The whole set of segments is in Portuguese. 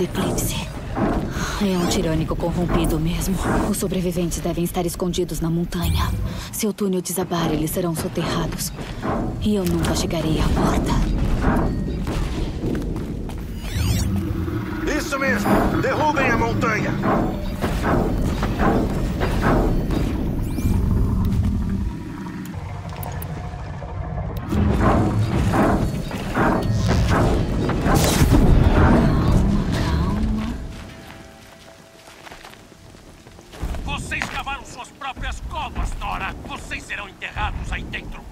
esse eclipse. É um tirânico corrompido mesmo. Os sobreviventes devem estar escondidos na montanha. Se o túnel desabar, eles serão soterrados. E eu nunca chegarei à porta. Isso mesmo! Derrubem a montanha! Vocês cavaram suas próprias covas, Nora! Vocês serão enterrados aí dentro!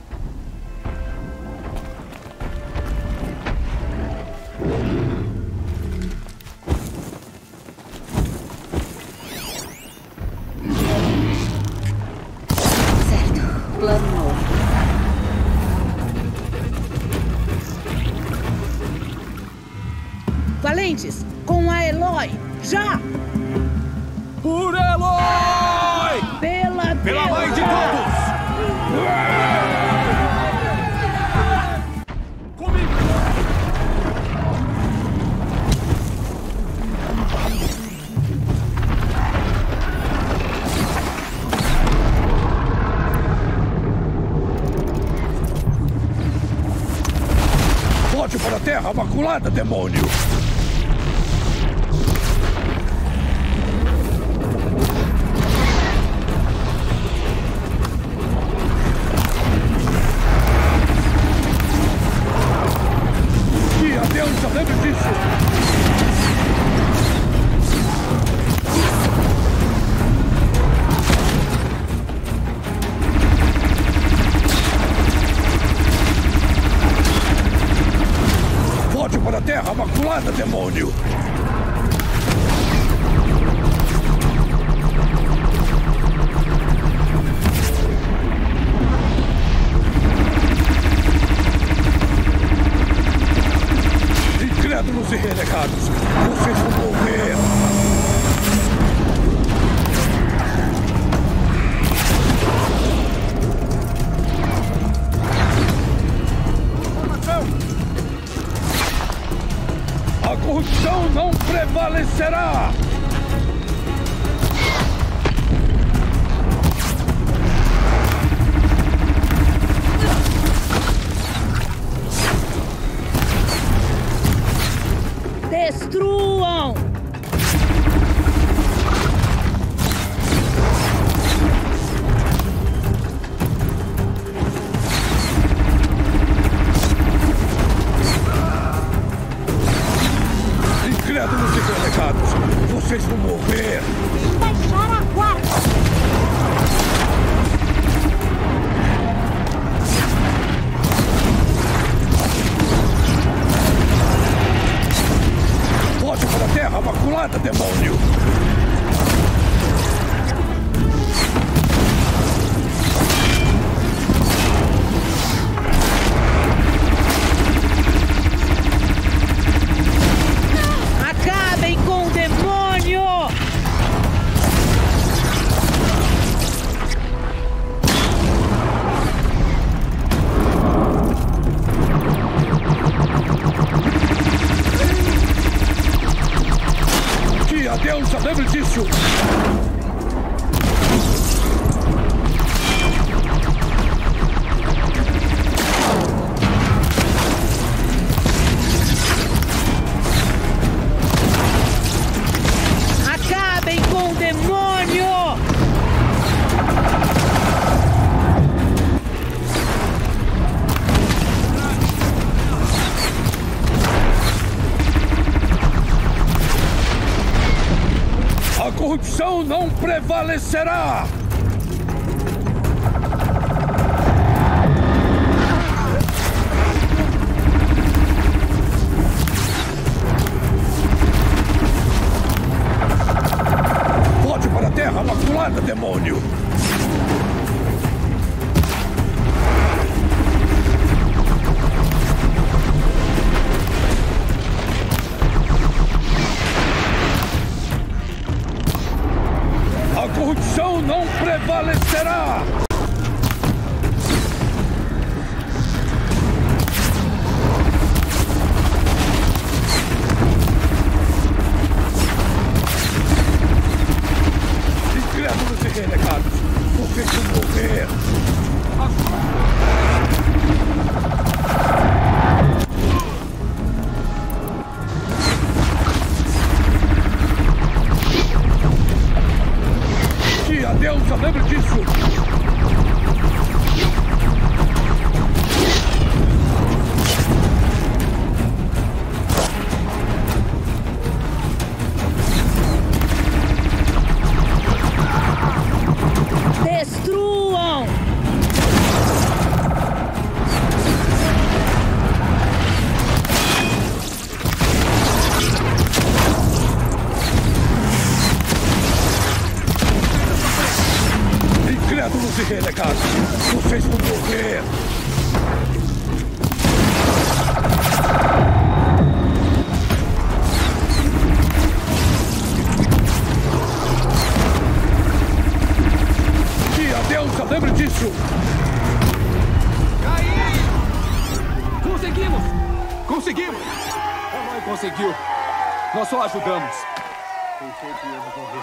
Certo. Plano novo. Valentes, com a Eloy! Já! Por Eloy! Pela mãe de todos! Comigo! Volte para a Terra Maculada, demônio! Deus, sabemos disso! Volte para a Terra Maculada, demônio! Incrédulos e renegados, vocês vão morrer! A corrupção não prevalecerá! Destruam! Incrédulos e renegados, vocês vão morrer! Baixar a guarda! Volte para a Terra Maculada, demônio! Acabem com o demônio! Que a deusa lembre disso! Acabem com o demônio! A corrupção não prevalecerá! Volte para a Terra Maculada, demônio! A corrupção não prevalecerá! morrer! Tia deusa, lembre disso! Destruam! Incrédulos e renegados! Vocês vão morrer! Tia deusa, lembre disso! Conseguimos! Conseguimos! A mãe conseguiu. Nós só ajudamos. Pensei que íamos morrer.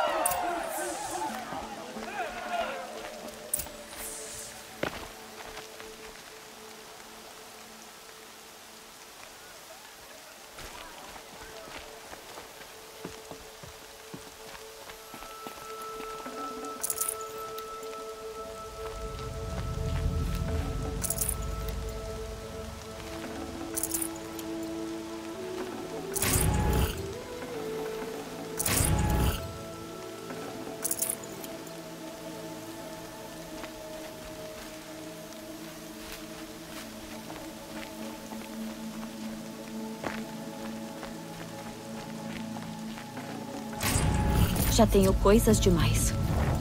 Já tenho coisas demais.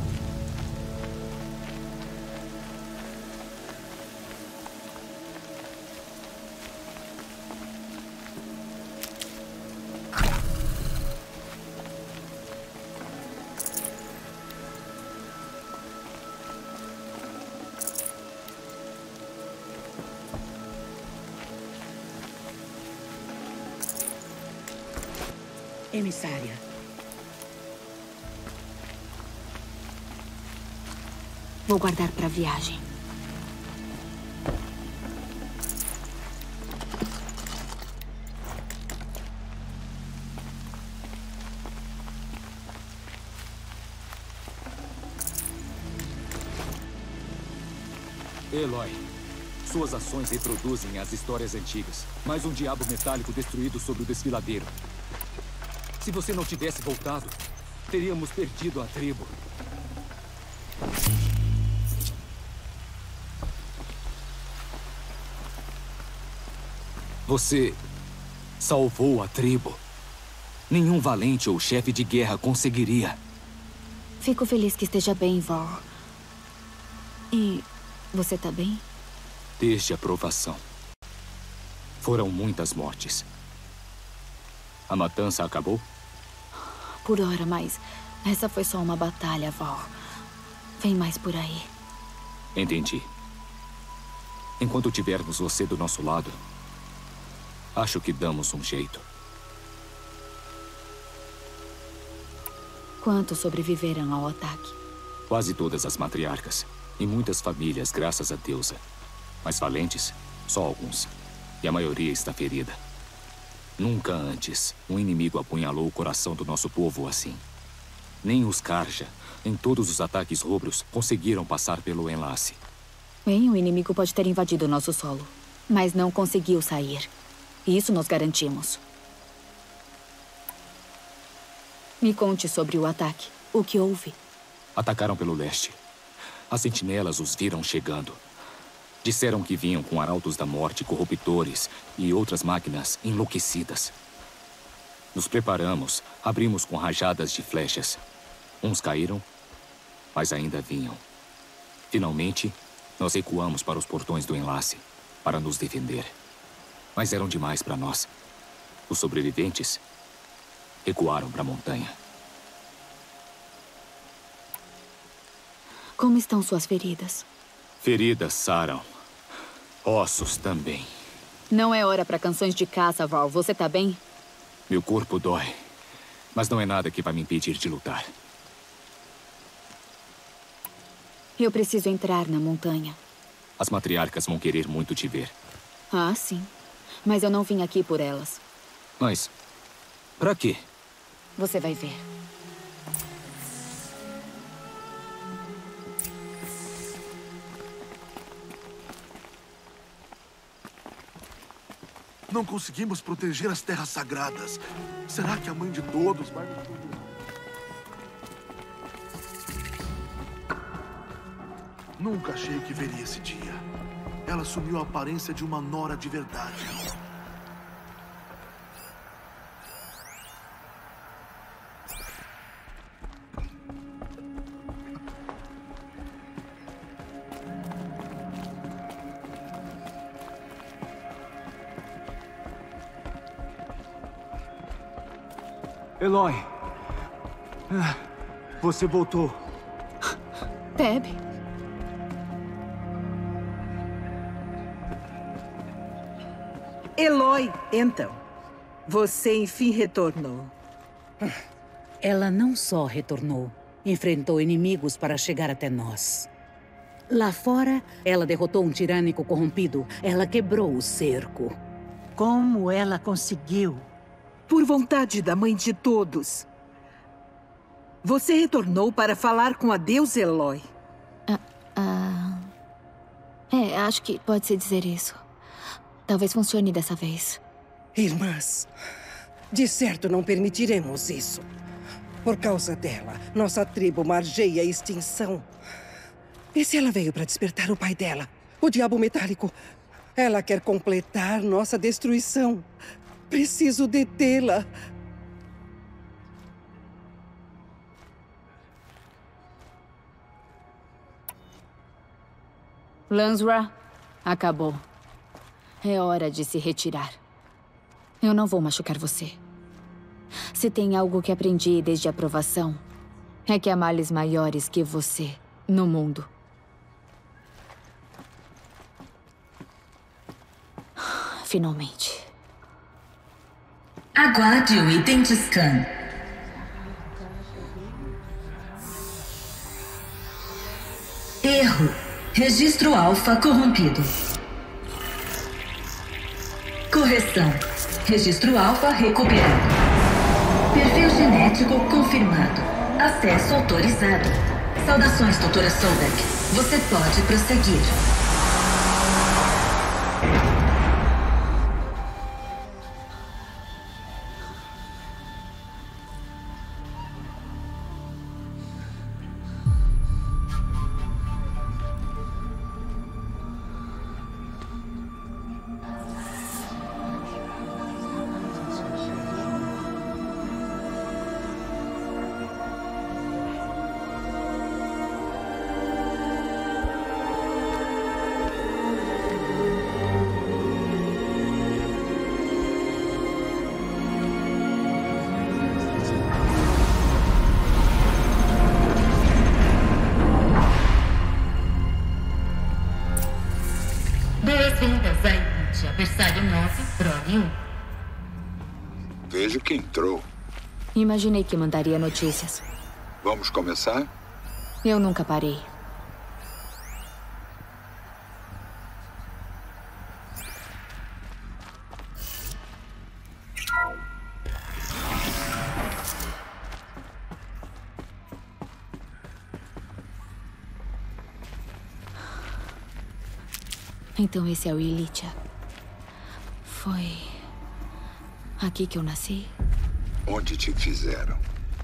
Emissária. Vou guardar para a viagem. Eloy, suas ações reproduzem as histórias antigas. Mais um diabo metálico destruído sobre o desfiladeiro. Se você não tivesse voltado, teríamos perdido a tribo. Você salvou a tribo. Nenhum valente ou chefe de guerra conseguiria. Fico feliz que esteja bem, Vol. E você tá bem? Desde a provação. Foram muitas mortes. A matança acabou? Por hora, mas essa foi só uma batalha, Vol. Vem mais por aí. Entendi. Enquanto tivermos você do nosso lado, acho que damos um jeito. Quantos sobreviveram ao ataque? Quase todas as matriarcas. E muitas famílias, graças a deusa. Mas valentes, só alguns. E a maioria está ferida. Nunca antes um inimigo apunhalou o coração do nosso povo assim. Nem os Karja, em todos os ataques rubros, conseguiram passar pelo enlace. Bem, o inimigo pode ter invadido o nosso solo, mas não conseguiu sair. Isso nós garantimos. Me conte sobre o ataque. O que houve? Atacaram pelo leste. As sentinelas os viram chegando. Disseram que vinham com arautos da morte, corruptores e outras máquinas enlouquecidas. Nos preparamos, abrimos com rajadas de flechas. Uns caíram, mas ainda vinham. Finalmente, nós recuamos para os portões do enlace, para nos defender. Mas eram demais para nós. Os sobreviventes recuaram para a montanha. Como estão suas feridas? Feridas saram. Ossos também. Não é hora para canções de caça, Val. Você tá bem? Meu corpo dói. Mas não é nada que vai me impedir de lutar. Eu preciso entrar na montanha. As matriarcas vão querer muito te ver. Ah, sim. Mas eu não vim aqui por elas. Mas, pra quê? Você vai ver. Não conseguimos proteger as terras sagradas. Será que a mãe de todos vai... Nunca achei que veria esse dia. Ela assumiu a aparência de uma nora de verdade. Eloy. Você voltou. Teb. Eloy, então. Você enfim retornou. Ela não só retornou, enfrentou inimigos para chegar até nós. Lá fora, ela derrotou um tirânico corrompido. Ela quebrou o cerco. Como ela conseguiu? Por vontade da mãe de todos. Você retornou para falar com a deusa Eloy. Acho que pode-se dizer isso. Talvez funcione dessa vez. Irmãs, de certo não permitiremos isso. Por causa dela, nossa tribo margeia a extinção. E se ela veio para despertar o pai dela, o Diabo Metálico? Ela quer completar nossa destruição. Preciso detê-la. Lansra, acabou. É hora de se retirar. Eu não vou machucar você. Se tem algo que aprendi desde a aprovação, é que há males maiores que você no mundo. Finalmente. Aguarde o item de scan. Erro. Registro alfa corrompido. Correção. Registro alfa recuperado. Perfil genético confirmado. Acesso autorizado. Saudações, doutora Sobek. Você pode prosseguir. Boas-vindas a Índia, Versário 9, Prole 1. Vejo que entrou. Imaginei que mandaria notícias. Vamos começar? Eu nunca parei. Então esse é o Ilitia. Foi aqui que eu nasci? Onde te fizeram?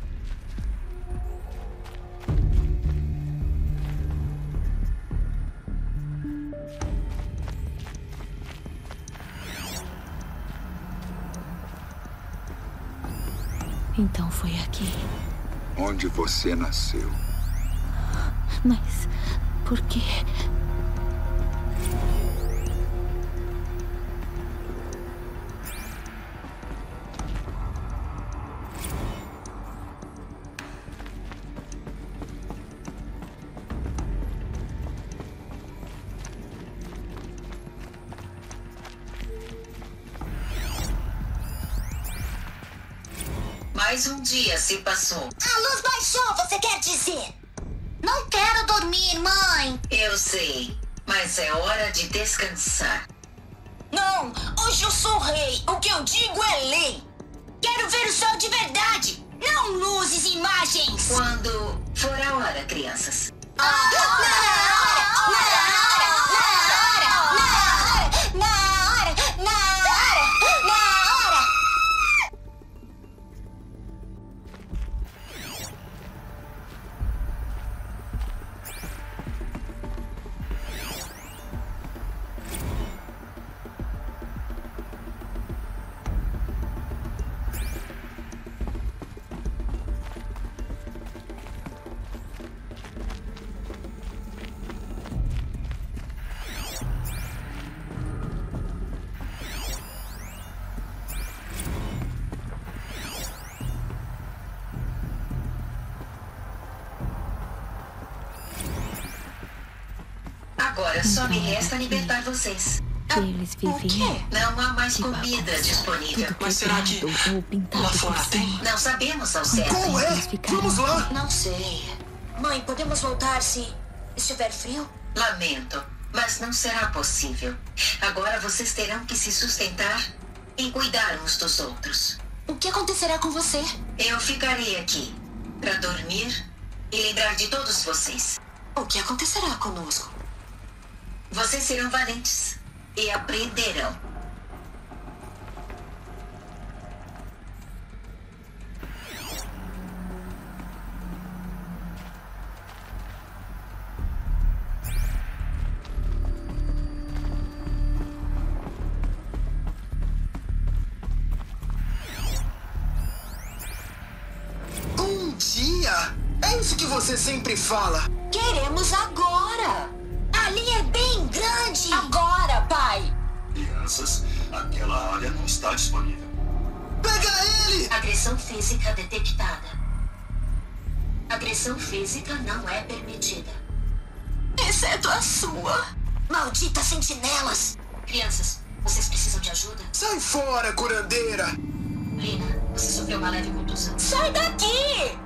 Então foi aqui. Onde você nasceu? Mas por quê? Mais um dia se passou. A luz baixou, você quer dizer? Não quero dormir, mãe. Eu sei, mas é hora de descansar. Não, hoje eu sou rei. O que eu digo é lei. Quero ver o sol de verdade, não luzes e imagens. Quando for a hora, crianças. Agora só me resta libertar vocês. Eles viviam. Não há mais comida disponível. Mas será que lá fora tem? Não sabemos ao certo. Como é? Vamos lá. Não sei. Mãe, podemos voltar se estiver frio? Lamento, mas não será possível. Agora vocês terão que se sustentar e cuidar uns dos outros. O que acontecerá com você? Eu ficarei aqui para dormir e lembrar de todos vocês. O que acontecerá conosco? Vocês serão valentes e aprenderão. Um dia? É isso que você sempre fala. Queremos agora. A linha é bem grande. Agora, pai. Crianças, aquela área não está disponível. Pega ele! Agressão física detectada. Agressão física não é permitida. Exceto a sua. Malditas sentinelas. Crianças, vocês precisam de ajuda? Sai fora, curandeira! Lina, você sofreu uma leve contusão. Sai daqui!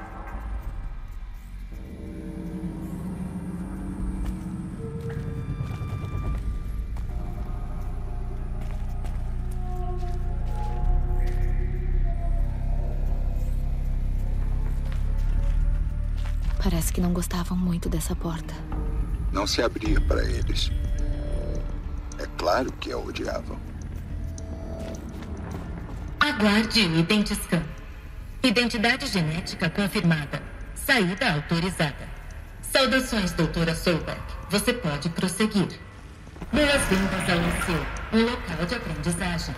Parece que não gostavam muito dessa porta. Não se abria para eles. É claro que a odiavam. Aguarde o Identiscan. Identidade genética confirmada. Saída autorizada. Saudações, doutora Solberg. Você pode prosseguir. Boas-vindas ao liceu, um local de aprendizagem.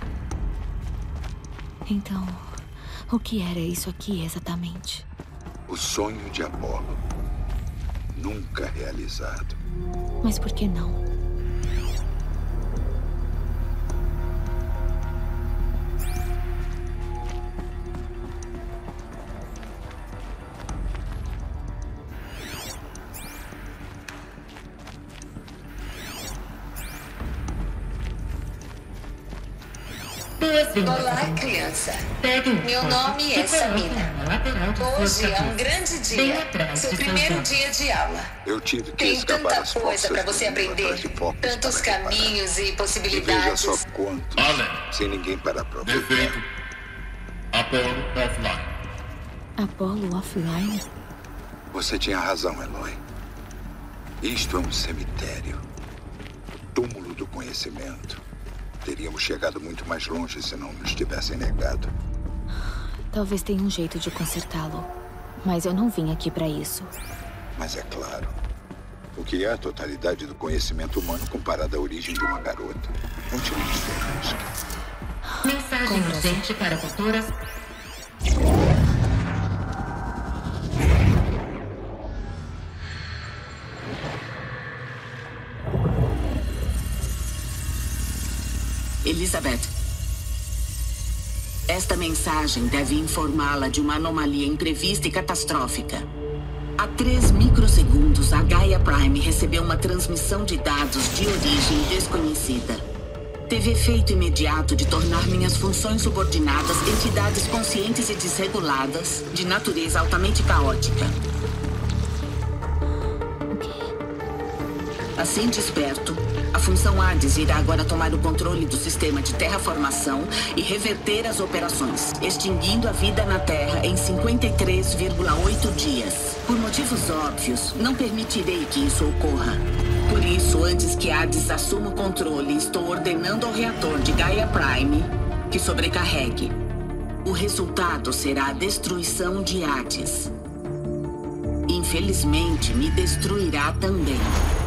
Então, o que era isso aqui exatamente? O sonho de Apolo. Nunca realizado. Mas por que não? Olá, criança. Meu nome é Samina. Hoje é um grande dia. Seu primeiro dia de aula. Eu tive que Tem escapar tanta as coisa para forças você do mundo aprender. atrás de focos Tantos para reparar. caminhos e E veja possibilidades. só quanto, sem ninguém para aproveitar. Defeito. Apolo offline. Apolo offline? Você tinha razão, Eloy. Isto é um cemitério. O túmulo do conhecimento. Teríamos chegado muito mais longe se não nos tivessem negado. Talvez tenha um jeito de consertá-lo. Mas eu não vim aqui para isso. Mas é claro. O que é a totalidade do conhecimento humano comparado à origem de uma garota? Continuemos sua busca. Mensagem urgente para doutoras. Elizabeth, esta mensagem deve informá-la de uma anomalia imprevista e catastrófica. Há 3 microsegundos, a Gaia Prime recebeu uma transmissão de dados de origem desconhecida. Teve efeito imediato de tornar minhas funções subordinadas entidades conscientes e desreguladas, de natureza altamente caótica. Assim desperto, a função Hades irá agora tomar o controle do sistema de terraformação e reverter as operações, extinguindo a vida na Terra em 53,8 dias. Por motivos óbvios, não permitirei que isso ocorra. Por isso, antes que Hades assuma o controle, estou ordenando ao reator de Gaia Prime que sobrecarregue. O resultado será a destruição de Hades. Infelizmente, me destruirá também.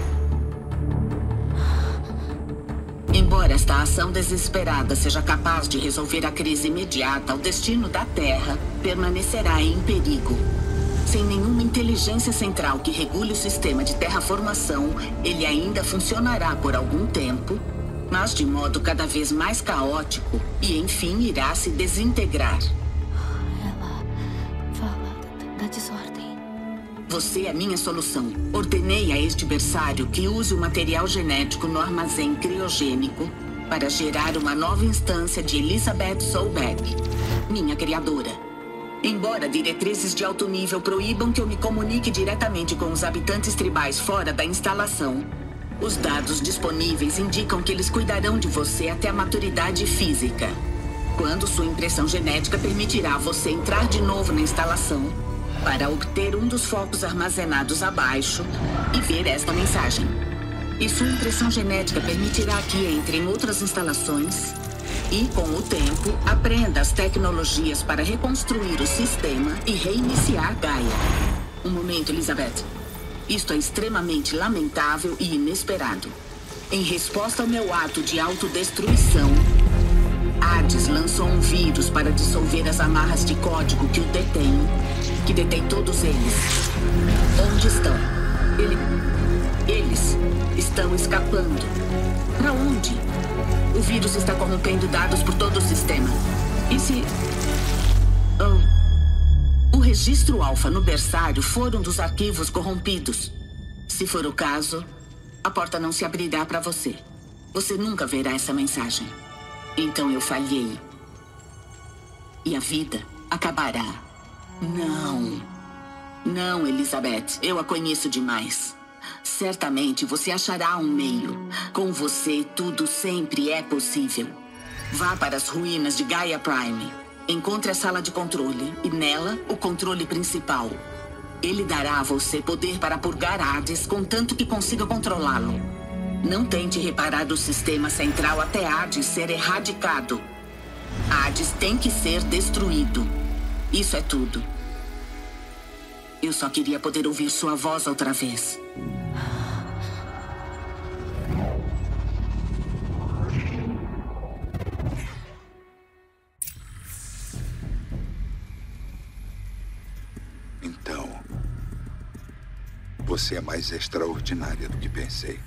Embora esta ação desesperada seja capaz de resolver a crise imediata, o destino da Terra permanecerá em perigo. Sem nenhuma inteligência central que regule o sistema de terraformação, ele ainda funcionará por algum tempo, mas de modo cada vez mais caótico e, enfim, irá se desintegrar. Ela fala da desordem. Você é minha solução. Ordenei a este berçário que use o material genético no armazém criogênico para gerar uma nova instância de Elizabeth Soulbeck, minha criadora. Embora diretrizes de alto nível proíbam que eu me comunique diretamente com os habitantes tribais fora da instalação, os dados disponíveis indicam que eles cuidarão de você até a maturidade física. Quando sua impressão genética permitirá você entrar de novo na instalação para obter um dos focos armazenados abaixo e ver esta mensagem. E sua impressão genética permitirá que entre em outras instalações e, com o tempo, aprenda as tecnologias para reconstruir o sistema e reiniciar Gaia. Um momento, Elizabeth. Isto é extremamente lamentável e inesperado. Em resposta ao meu ato de autodestruição, Hades lançou um vírus para dissolver as amarras de código que o detém, que detém todos eles. Onde estão? Eles estão escapando. Para onde? O vírus está corrompendo dados por todo o sistema. E se... o registro alfa no berçário for um dos arquivos corrompidos? Se for o caso, a porta não se abrirá para você. Você nunca verá essa mensagem. Então eu falhei. E a vida acabará. Não. Não, Elizabeth. Eu a conheço demais. Certamente você achará um meio. Com você, tudo sempre é possível. Vá para as ruínas de Gaia Prime. Encontre a sala de controle e, nela, o controle principal. Ele dará a você poder para purgar Hades, contanto que consiga controlá-lo. Não tente reparar o sistema central até Hades ser erradicado. Hades tem que ser destruído. Isso é tudo. Eu só queria poder ouvir sua voz outra vez. Então, você é mais extraordinária do que pensei.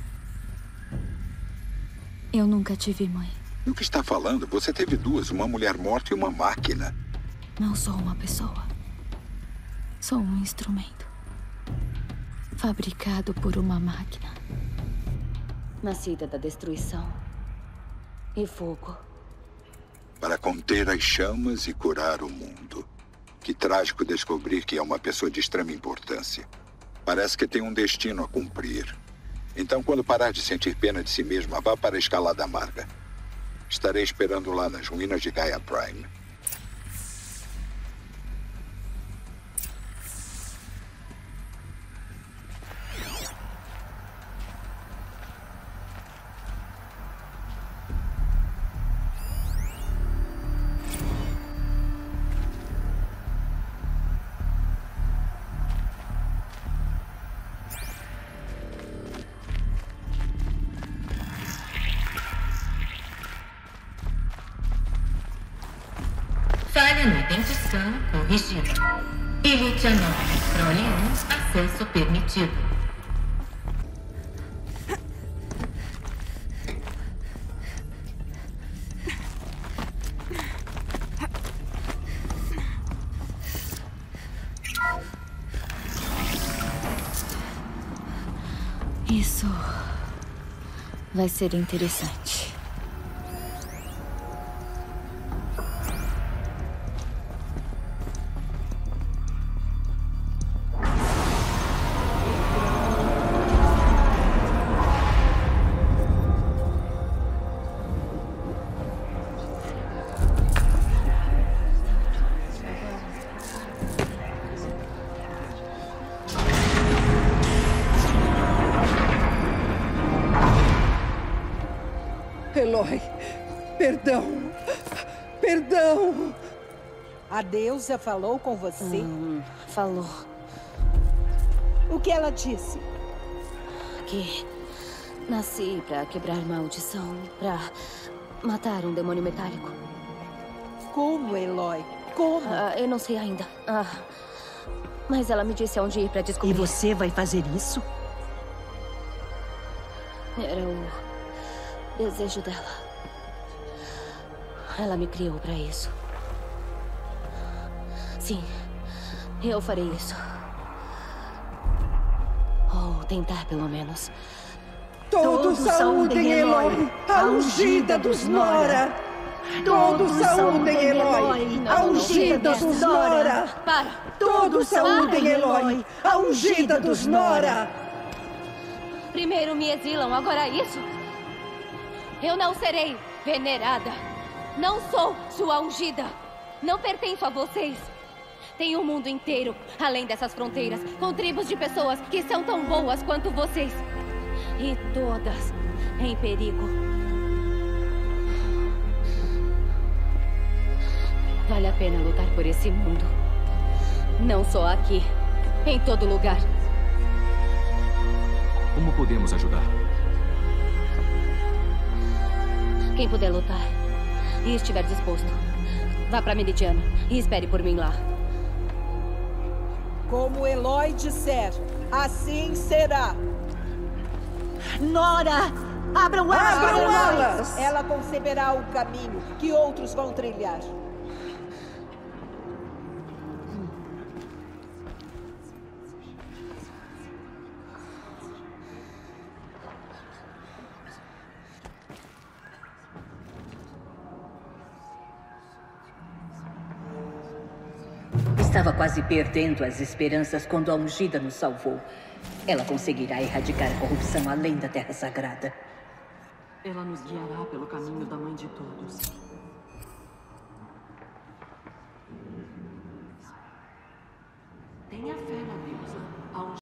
Eu nunca tive mãe. Do que está falando? Você teve duas, uma mulher morta e uma máquina. Não sou uma pessoa. Sou um instrumento. Fabricado por uma máquina. Nascida da destruição e fogo. Para conter as chamas e curar o mundo. Que trágico descobrir que é uma pessoa de extrema importância. Parece que tem um destino a cumprir. Então, quando parar de sentir pena de si mesma, vá para a Escalada Amarga. Estarei esperando lá nas ruínas de Gaia Prime. Falha no identificação corrigida. Elite Anônimo, Prole 1, acesso permitido. Isso vai ser interessante. Eloy. Perdão. Perdão. A deusa falou com você? Falou. O que ela disse? Que nasci pra quebrar maldição, pra matar um demônio metálico. Como, Eloy? Como? Eu não sei ainda. Mas ela me disse aonde ir pra descobrir. E você vai fazer isso? Era o desejo dela. Ela me criou pra isso. Sim, eu farei isso. Ou tentar, pelo menos. Todos saúdem Eloy, a ungida dos Nora. Todos saúdem Eloy, a ungida dos Nora. Para! Todos saúdem Eloy, a ungida dos Nora. Primeiro me exilam, agora isso? Eu não serei venerada. Não sou sua ungida. Não pertenço a vocês. Tem um mundo inteiro, além dessas fronteiras, com tribos de pessoas que são tão boas quanto vocês. E todas em perigo. Vale a pena lutar por esse mundo. Não só aqui, em todo lugar. Como podemos ajudar? Quem puder lutar e estiver disposto, vá pra Meridiana e espere por mim lá. Como Eloy disser, assim será. Nora! Abram alas! Abram alas! Ela conceberá o caminho que outros vão trilhar. Estava quase perdendo as esperanças quando a ungida nos salvou. Ela conseguirá erradicar a corrupção além da Terra Sagrada. Ela nos guiará pelo caminho da Mãe de Todos. Tenha fé.